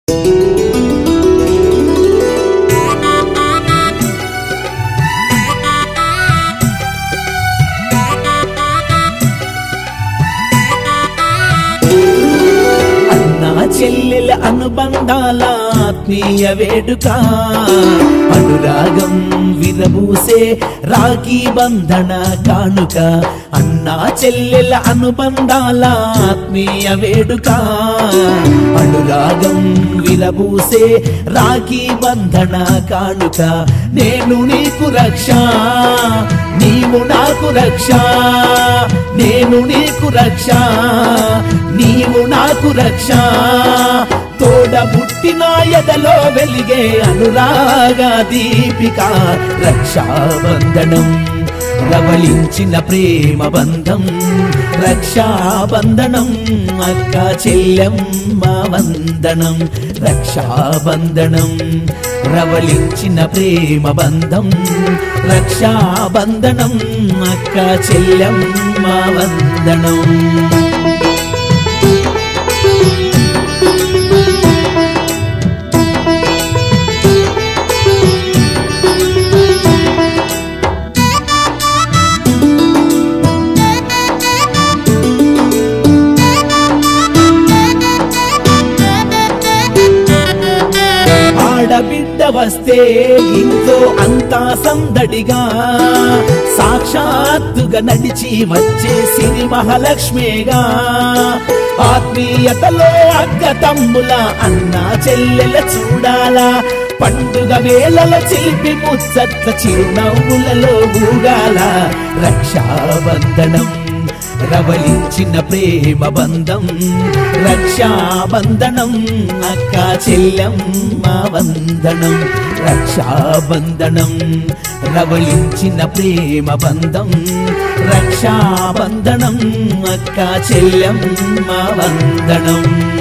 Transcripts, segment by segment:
చెల్లెల అనుబంధాల ఆత్మీయ వేడుక అనురాగం విరబూసే రాఖీ బంధన కానుక అన్నా చెల్లెల అనుబంధాల ఆత్మీయ వేడుక అనురాగం విరబూసే రాఖీ బంధన కానుక నేను నీకు రక్ష నీవు నాకు రక్ష నేను నీకు రక్ష నీవు నాకు రక్ష తోడబుట్టిన ఎదలో వెలిగే అనురాగ దీపిక రక్షాబంధనం రవళించిన ప్రేమ బంధం రక్షాబంధనం అక్క చెల్లెమ్మ వందనం రక్షాబంధనం రవళించిన ప్రేమ బంధం రక్షాబంధనం అక్క చెల్లెమ్మ వందనం బిడ్డ వస్తే ఇంట్లో అంతా సందడిగా సాక్షాత్తుగా నడిచి వచ్చే సిరి మహాలక్ష్మిగా ఆత్మీయతలో అక్క తమ్ముల అన్న చెల్లెల చూడాలా పండుగ వేళల చిలిపి ముచ్చట్ల చిరునవ్వులలో ఊగాల రక్షాబంధనం రవళించిన ప్రేమ బంధం రక్షాబంధనం అక్క చెల్లెమ్మ వందనం రక్షాబంధనం రవళించిన ప్రేమ బంధం రక్షాబంధనం అక్క చెల్లెమ్మ వందనం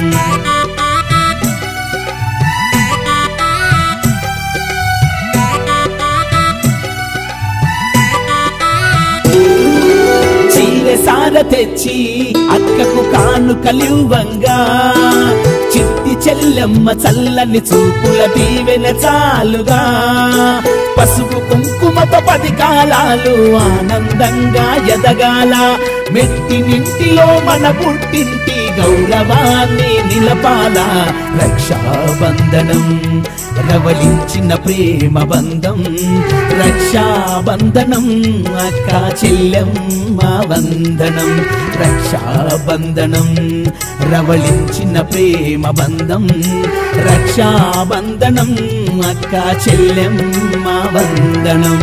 సార తెచ్చి అక్కకు కానుకలివ్వంగా చిట్టి చెల్లెమ్మ చల్లని చూపుల దీవెన చాలుగా పసుపు కుంకుమతో 10 కాలాలు ఆనందంగా ఎదగాల మెట్టినింటిలో మన పుట్టింటి గౌరవాన్ని నిలపాల రక్షాబంధనం రవళించిన ప్రేమ బంధం రక్షాబంధనం అక్క చెల్లెమ్మ వందనం రక్షాబంధనం రవళించిన ప్రేమ బంధం రక్షాబంధనం అక్క చెల్లెమ్మ వందనం